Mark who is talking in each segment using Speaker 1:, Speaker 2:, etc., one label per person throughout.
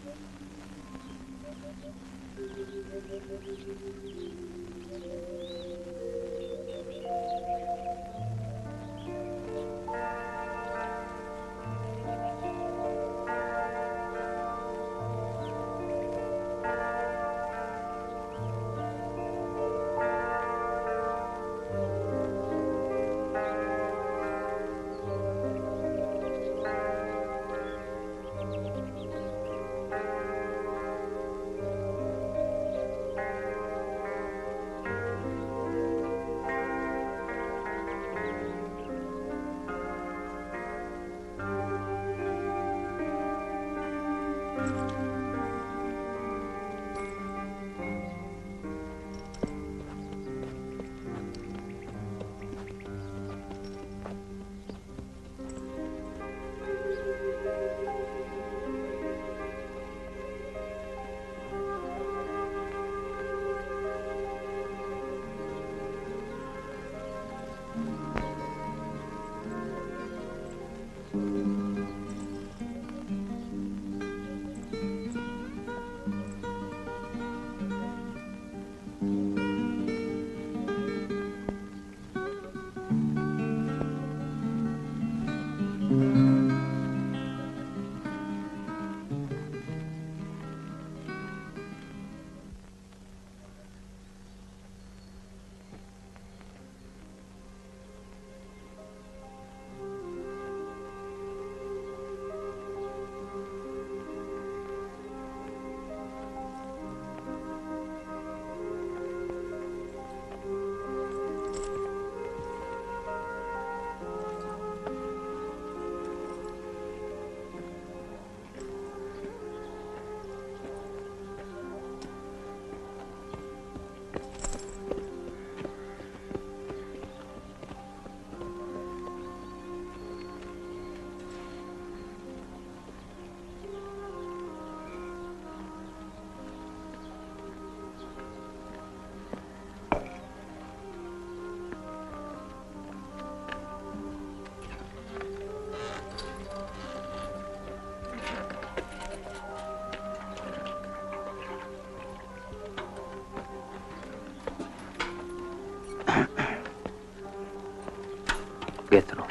Speaker 1: Pietro.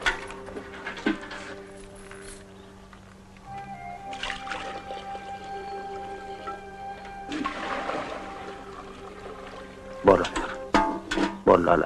Speaker 1: बोलो बोल लाला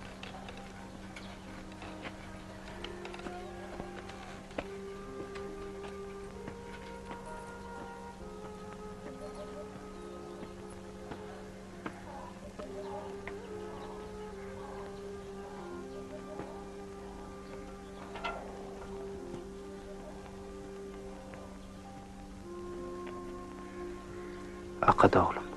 Speaker 1: أقد أغلم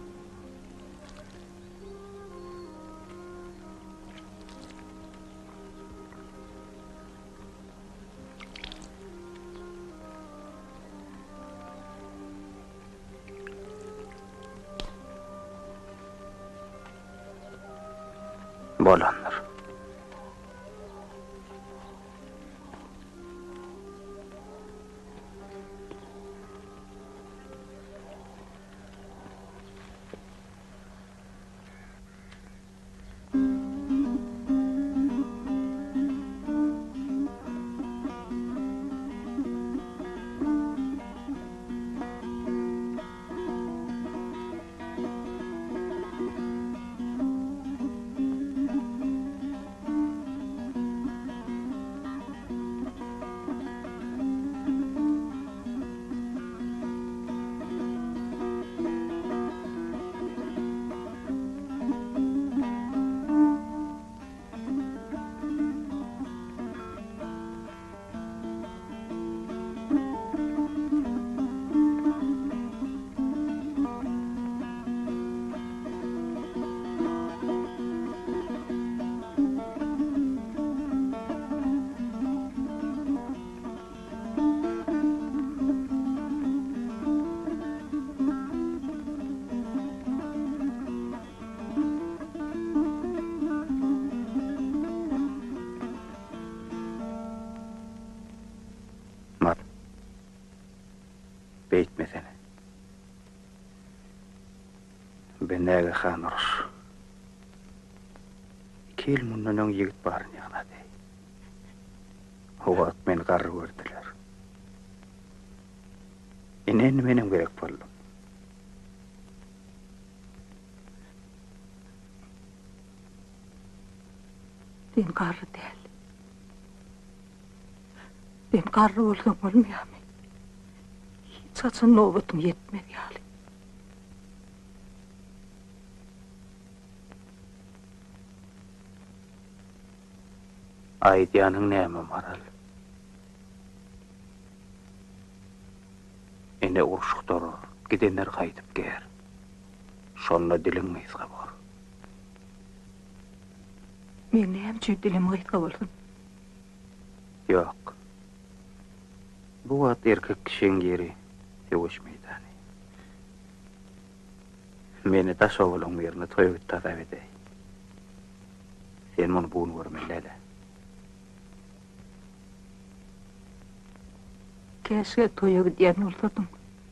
Speaker 1: Bolanlar. Beyt mesele. Benäge han uruş. 2 yıl mundan öň ýigit baryn ýagnady. O wagt meni garry gördiler. Inen menem gerek boldum.
Speaker 2: Ben garry değil. Ben garry bolsam bolmaýarmy? Hiç açan nobatyň yetmedi ýaly.
Speaker 1: Aýdýanyň näme maral? Ene urşukdar, gidenler gaýdyp ger. Şonda diliň myzga bor.
Speaker 2: Men näme üçin dilim gyýtga bolsun?
Speaker 1: Ýok. Bu wagt erkek kişiň geri döwüş meýdany. Meni taş oğlum yerine toýup tadap edey. Sen muny buny görmeli.
Speaker 2: Keşke toýa gidýän bolsadyň.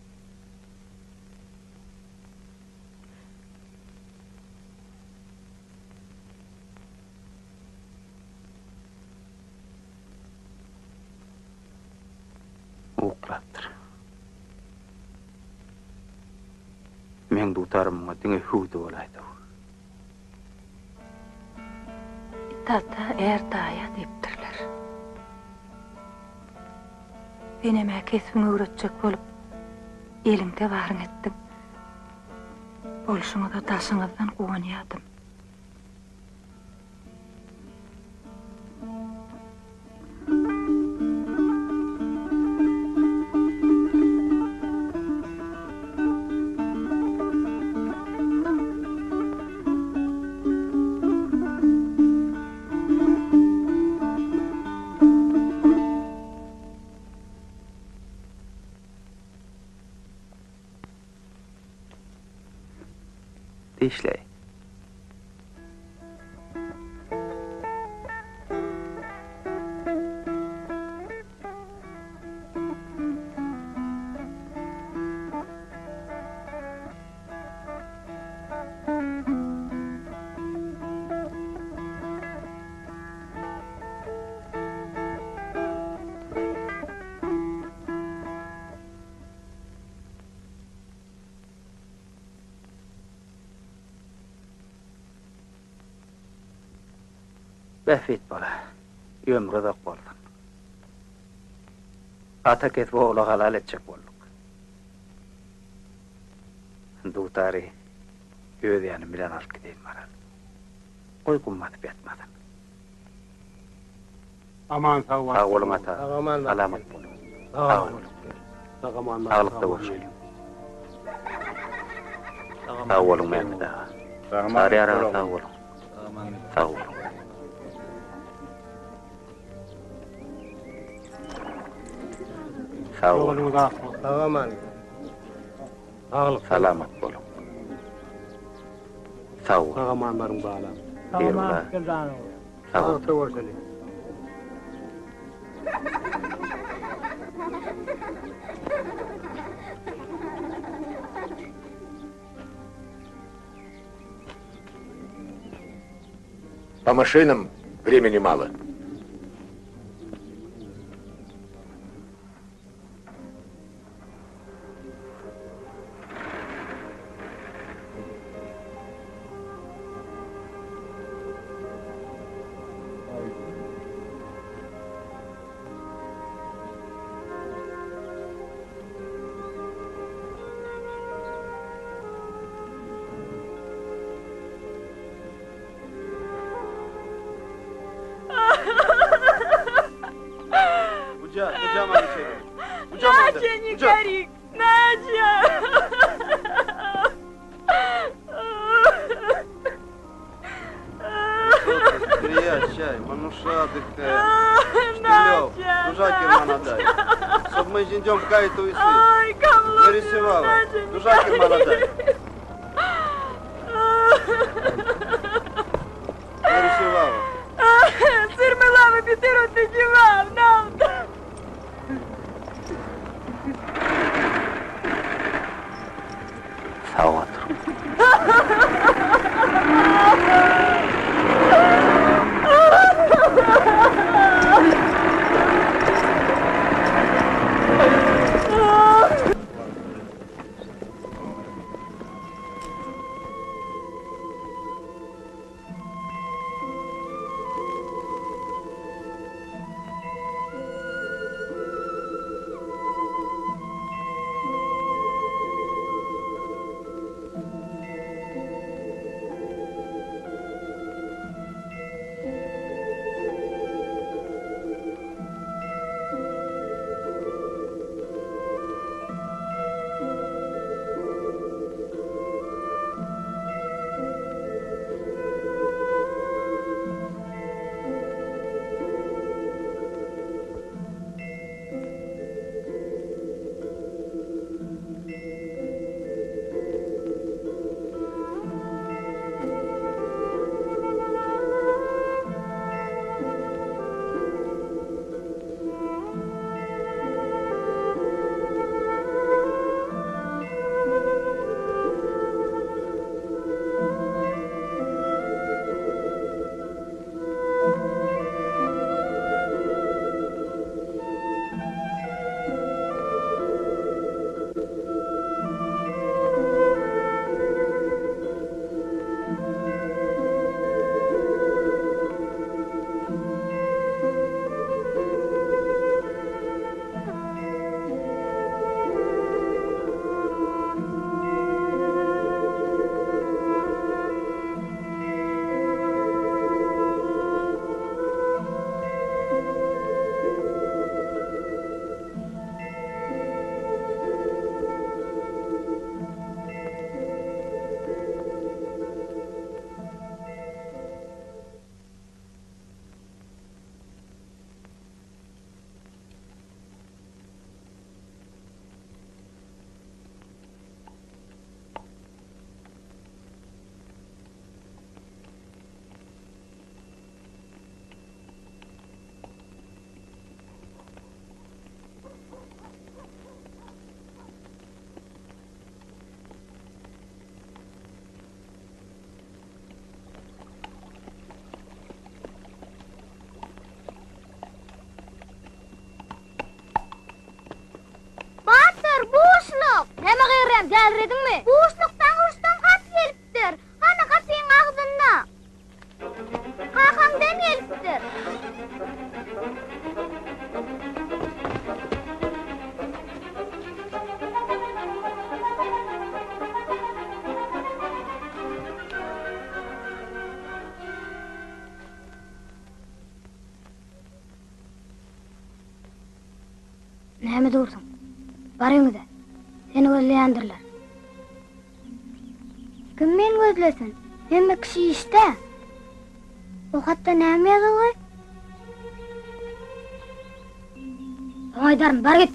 Speaker 1: Uklapdyr. Men dutarymyňa diňe hüwdi bolaydy.
Speaker 2: Tata erdaýa depdirler. Beneme kesbini öwretjek bolup, elimde baryň etdim. Bolşuňyza taşyňyzdan guwanýardym.
Speaker 1: Dişley. Bäfit bola. Ömrüde boldum. Ata ketip oğlu halal etjek bolduk. Dutary öýdýänim bilen alyp gideýin maral. Goý gummatyp ýatmadym.
Speaker 3: Aman sağ ol.
Speaker 1: Sağ olun ata.
Speaker 3: Aman.
Speaker 1: Alamat bol.
Speaker 3: Sağ ol. Aman.
Speaker 1: Sağlıkda bolşuň. Sağ olun Mehmet ağa. Sağ olun. Sağ olun. Sağ olun. Sağ olun.
Speaker 3: Aman. Sağlık.
Speaker 1: Salamat bolun. Sağ olun.
Speaker 3: Aman barın bağla.
Speaker 1: Eyvallah. Sağ olun.
Speaker 3: Sağ olun.
Speaker 4: По машинам времени мало.
Speaker 5: Надя, не гори! Надя!
Speaker 6: Приезд, чай, мануша отдыхает. Штылёв, Дужакина надай. Чтоб мы идем в кайту и
Speaker 5: Ай, Камлов!
Speaker 6: нарисовала. Дужакина надай. Нарисовала.
Speaker 5: Сырмылавы Петеру ты диван, нам!
Speaker 1: Sağ otur.
Speaker 7: gelredinmi? Bu uçluktan uçtan kat gelipdir. Hana kapıyın ağzında. Hakan gelipdir. Näme durdun? Barıňyza. Seni gözleýändirler. Kim meni gözlesin? Hemme kişi işte. O hatta näme ýazylgy? Aydarım, bar git.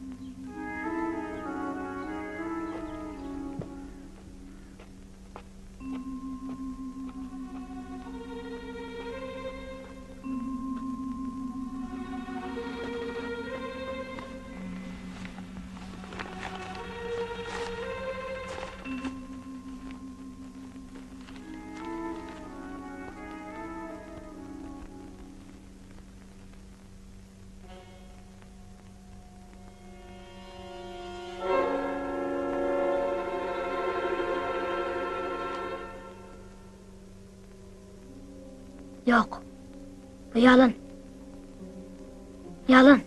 Speaker 7: Yok. Bu yalan. Yalan.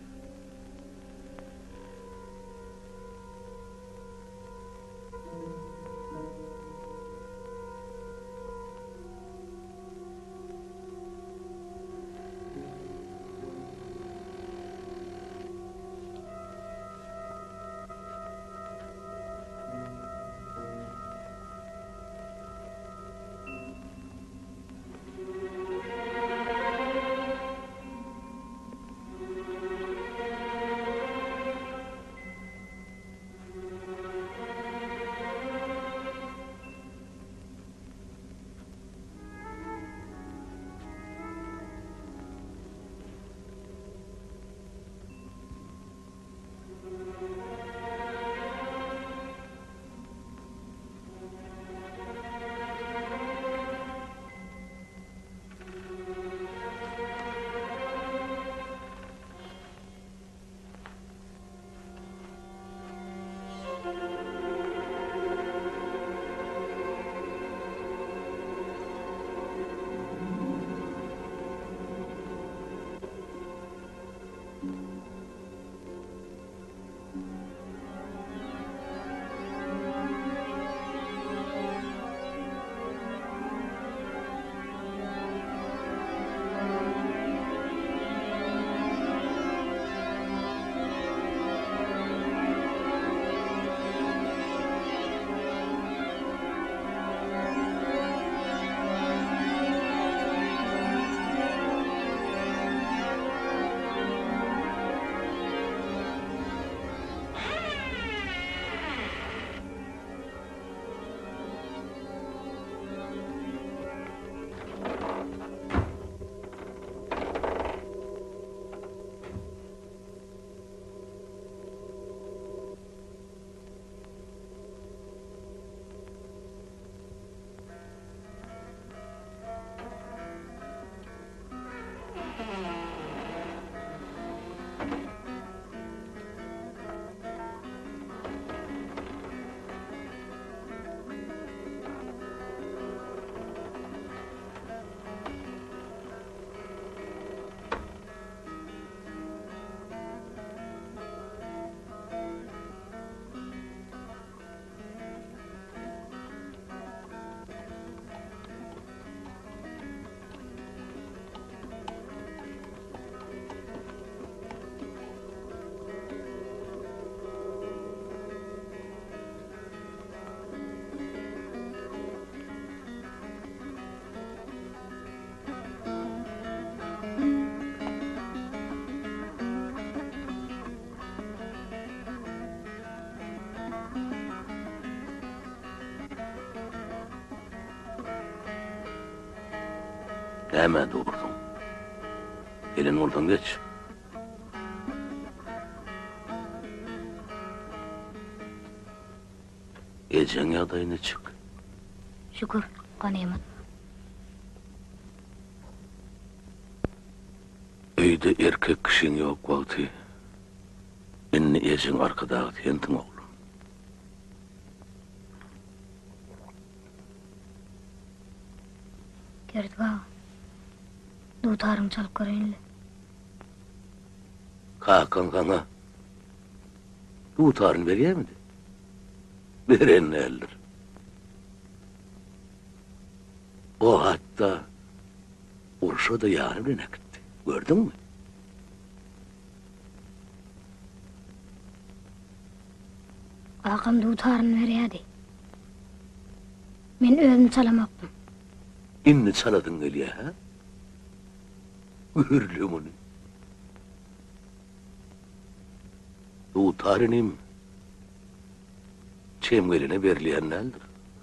Speaker 8: Näme durdun? Elin oradan geç. Ecen adayına çık.
Speaker 7: Şükür, ganimet.
Speaker 8: Öýde erkek kişin yok vakti. Inni ecen arkadağı tentin oğlum.
Speaker 7: berdik ağa. Dutarım çalıp göreyinle.
Speaker 8: Kakan kana. Tutarını veriyor muydu? Veren ne eldir? O hatta Urşa da yani birine gitti. Gördün mü?
Speaker 7: Ağam dutarını veriyadi. Men özüm çalamaktım.
Speaker 8: İnni çaladın geliye ha? Görülüyor bunu. Tutarınim çemgeline verilen neldir?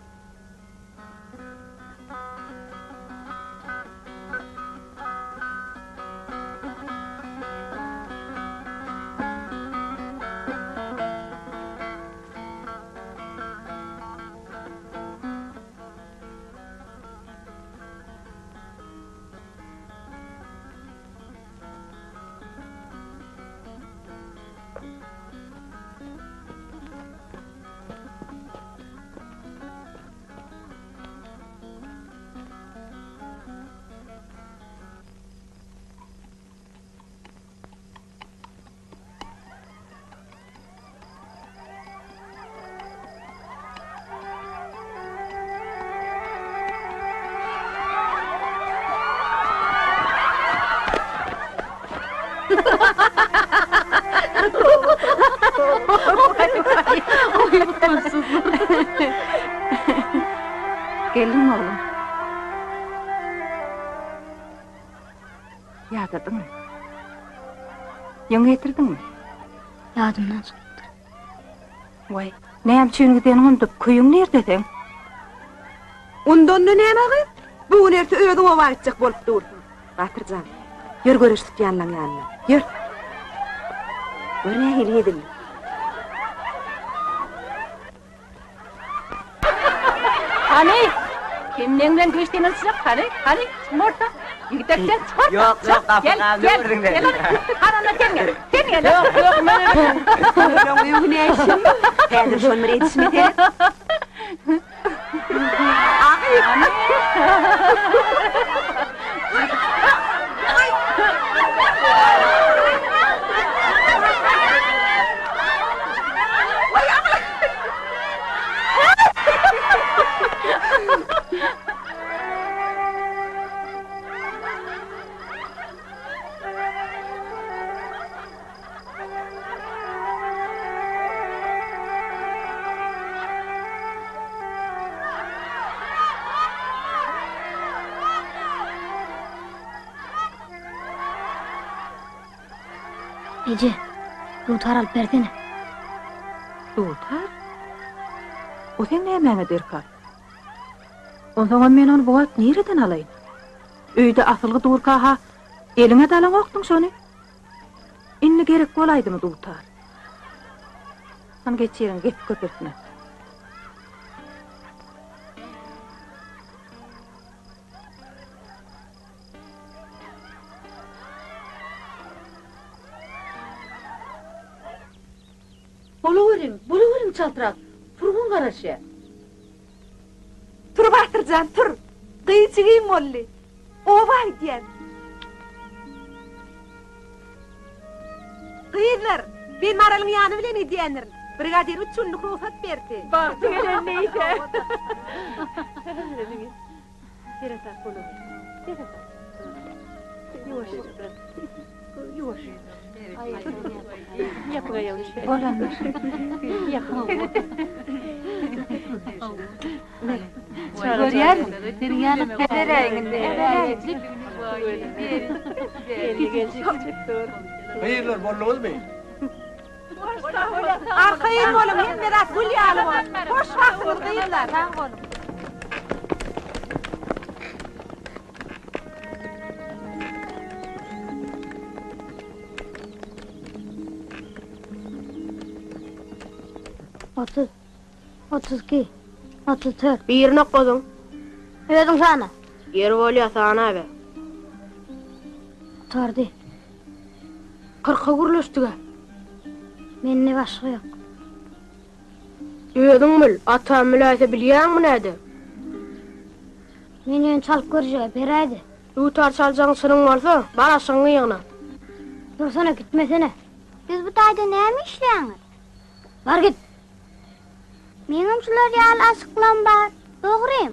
Speaker 2: Geldin oğlum. Yağdırdın mı? Yön getirdin mi?
Speaker 7: Yadımdan çıktı.
Speaker 2: Vay, neyem çöğünüden ondup, kuyun nerede?
Speaker 5: Ondan ne nemağı? Bu nerede ödü o vaatçık bolup dursun. Batırcan, yür görüştük yanlan yanına. Yür. Görmeye hili edin.
Speaker 2: Hani? Kimden geçtiğini sıcak, hani? Morta. Giderken çıkart.
Speaker 6: Yok,
Speaker 2: Gel, gel. Hanımla sen gel. Yok,
Speaker 5: Yok ne işin? Ben de şunları yetişme derim.
Speaker 7: Ece, dutar alıp berdine.
Speaker 2: Dutar? O sen ne emeğine derkar? O zaman ben onu bu at nereden alayım? Öyde asılgı durkaha, eline dalan oktun şonu. İnni gerek olaydı mı dutar? Sen geç yerin, geç köpürtme. Buluverim çaltırak. Turgun karaşı.
Speaker 5: Tur Batırcan, tur. Kıyıcığım olli. O var diyen. Kıyılar, ben maralın yanı bile ne diyenlerin. Brigadir uçunluk ruhsat verdi.
Speaker 2: Baktın hele neyse. Yavaş. Yapma yavaş. Olanlar. Yapma. Görüyor musun? Senin yanıp pederenginde.
Speaker 3: Hayırlar, bolluğuz mu?
Speaker 5: Arkayım oğlum, hem biraz gül yağlı var. Boş vaktiniz kıyırlar. Tamam oğlum.
Speaker 7: Otuz, 32, 34.
Speaker 5: Bir yerine koydun.
Speaker 7: Ödüm sana.
Speaker 5: Yer oluyor sana be.
Speaker 7: Tardı.
Speaker 5: 40'a guruluştu.
Speaker 7: Menne başka yok.
Speaker 5: Diyordun mul, ata mülayse biliyor mu neydi?
Speaker 7: Meni çalıp görjege beraydy.
Speaker 9: Dutar çaljaň syryň bolsa, baraşyň ýygyna.
Speaker 7: Dursana gitmesene. Siz bu taýda näme işleýäňiz? Bar git. Meňim şular ýaly aşyklan bar. Dogrym.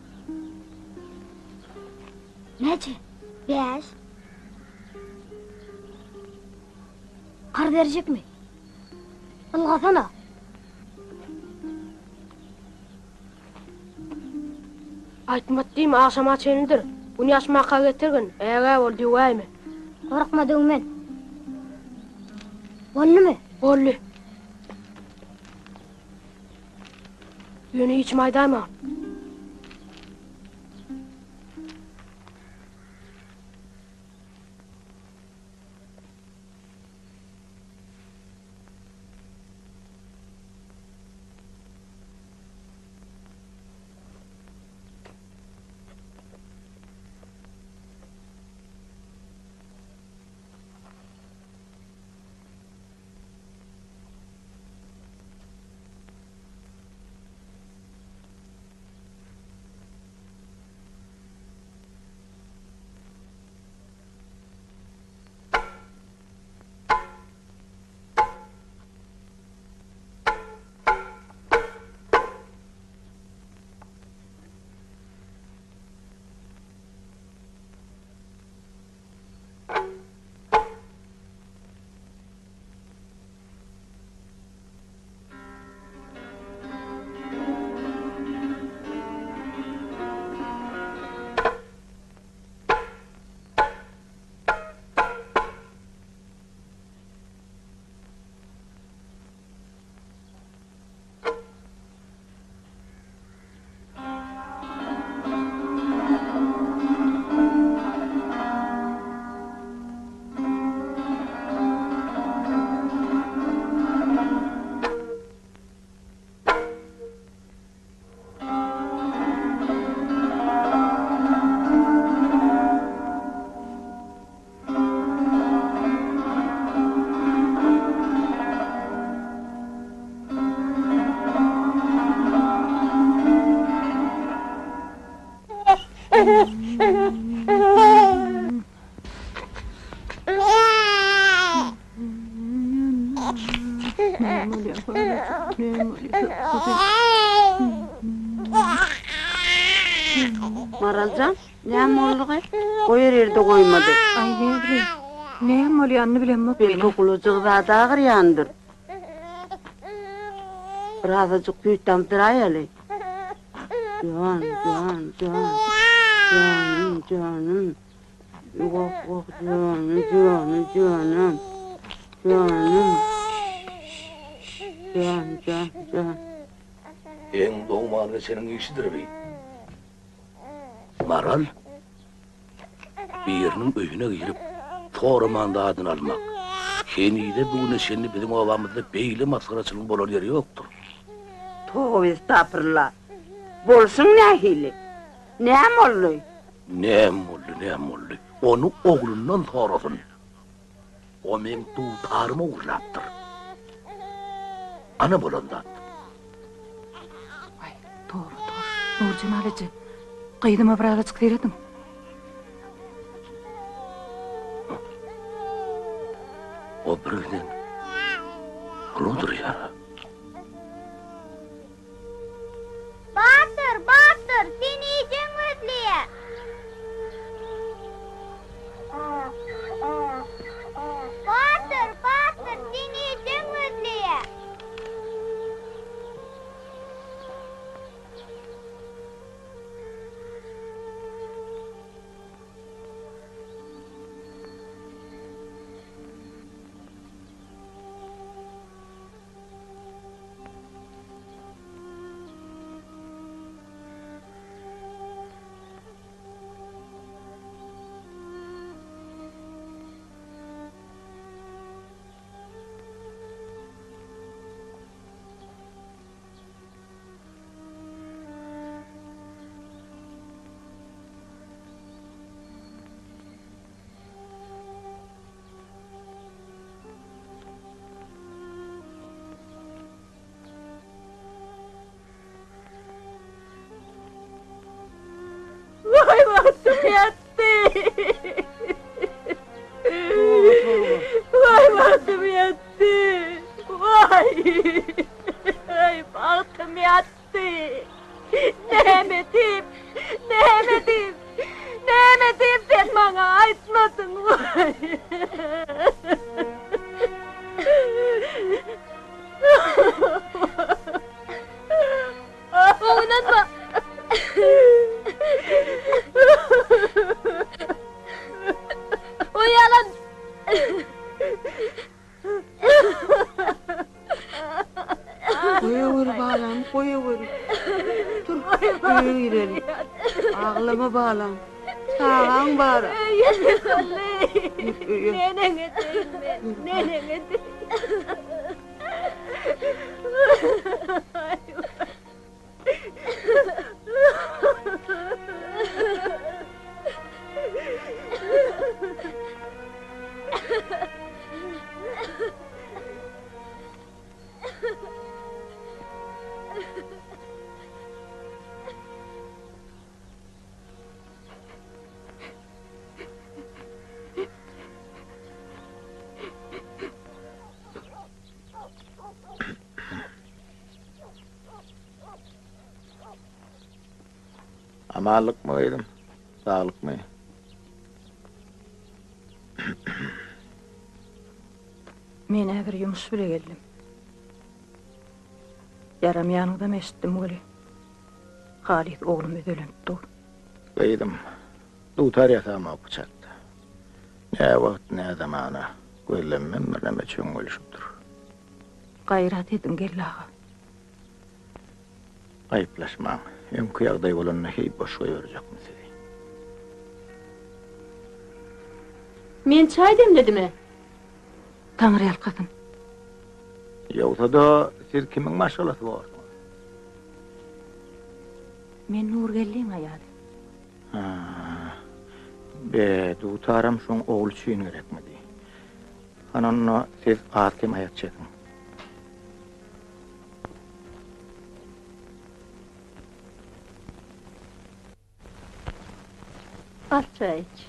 Speaker 7: Neçe? 5. Kar verecekmi? Ilgasana.
Speaker 9: Aýtmat diýme, aşama çelindir. Buny aşmakka getirgin. Äge bol diýäými?
Speaker 7: Korkma döwmen. Bollymy?
Speaker 9: Bolly. Ýöne hiç maýdaýma.
Speaker 5: Maralcan, näme boldy? Goýar ýerde goýmady.
Speaker 2: Ay ne bileyim. Näme bolýanyny bilemok.
Speaker 5: Belki kulucuk zat agyrýandyr. Birazajyk büýtamdyraý ele. Canım. Yok, canım.
Speaker 8: En doğmanı senin işidir bey. Maral, birinin öyüne girip, Toraman'da adını almak. Kenide bunu seni bizim ovamızda beyli maskaraçının bolor yeri yoktur.
Speaker 5: Tövbe estağfurullah. Bolsun nähili? Näme boldy?
Speaker 8: Ne mollu. Onu oğlundan sorasın. O men tutarımı uğrattır. Ana bolandan.
Speaker 2: Ay, doğru. Nurcan alıcı. Kıydıma birazcık deredim.
Speaker 8: O birinin kuludur ya.
Speaker 7: Batır, seni iyice özleye. Batır, seni iyice özleye.
Speaker 2: Vay bahtım yattı. Vay. Ay bahtım yattı. Nemetim. Nemetim. Nemetim sen bana aytmadın. Vay.
Speaker 7: Oynatma. Uyanın.
Speaker 5: Koyuver balam, koyuver. Dur, koyuver gidelim. Ağlama balam. Sağan var.
Speaker 2: Nenene değme. Nenene değme.
Speaker 4: Amallık mı dedim? Sağlık mı?
Speaker 2: Men äger ýumuşy bile geldim. Yaram ýanynda meşitdim öli. Halit oğlum ödülüntü.
Speaker 4: Beydim, tutar yatama bıçakta. Ne vakt ne zamana, göllenmem birneme çöngülüşüpdür.
Speaker 2: Gayrat edin gellaha.
Speaker 4: Ayıplaşmam, hem kıyagday olanına heyip boş koyuyoracak mı sizi?
Speaker 9: Men çay demledimi?
Speaker 2: Taňry ýalkasyn.
Speaker 4: Yoksa da siz kimin maşgalası var?
Speaker 2: Men Nurgelliň aýaly.
Speaker 4: Be, tutaram şoň oğul çyyn gerekmedi. Ananna siz akim aýat çekin.
Speaker 2: Al çay iç.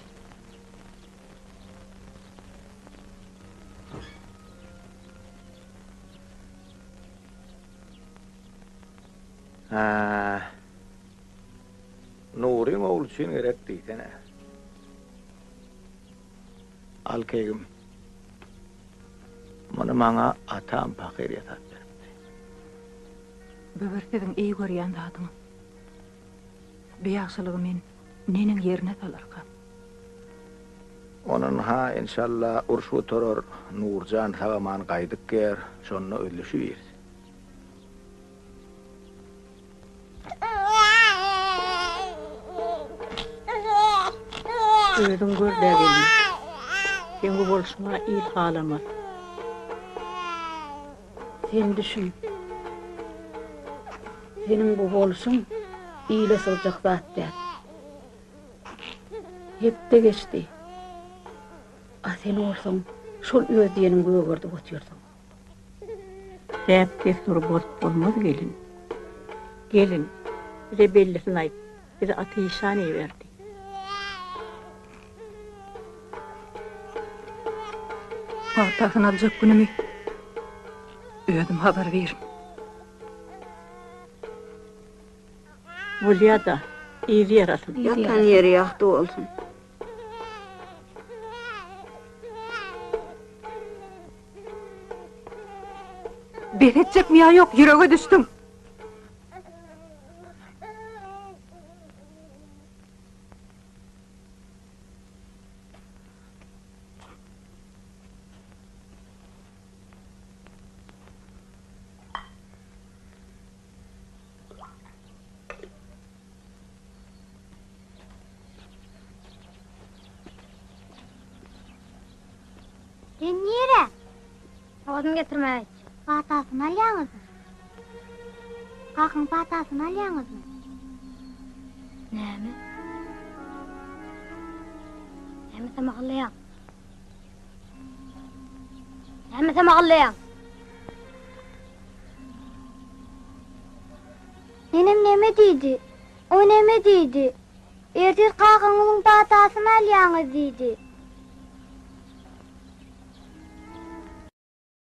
Speaker 4: Nuriň oğul çyyn gerek diýsene. Al kegim. Mana maňa atam pakyr ýatat beripdi.
Speaker 2: Böbertediň iyi görýän zadyň. Beýagçylygy men neniň ýerine salarka.
Speaker 4: Onun ha inşallah urşu toror Nurjan havaman gaýdyk ger, şonno öldüşýär.
Speaker 2: Öýdüň görde gelin. Sen bu bolşuma il halama. Sen düşün. Senin bu bolşun iyile sılacak zat der. Hep de geçti. Sen olsan şol öz diyenin göğürdü otuyorsun. Hep destur bort olmaz gelin. Gelin. Bize bellisini ayıp. Bize ateşhaneyi verdi. Altasın alacak günümü. Ödüm haber veririm. Bulya da iyi yarasın.
Speaker 5: Yatan yeri yaktı olsun.
Speaker 2: Ben edecek mi ya yok, yüreğe düştüm.
Speaker 7: Sen nere? Odun getirmek. Patasını alýaňyz mı? Kakın patasını alýaňyz mı? Näme? Näme samaglýan? Näme samaglýan? Nenem näme diýdi? O näme diýdi? Ertir kakınızın batasyny alýaňyz diýdi.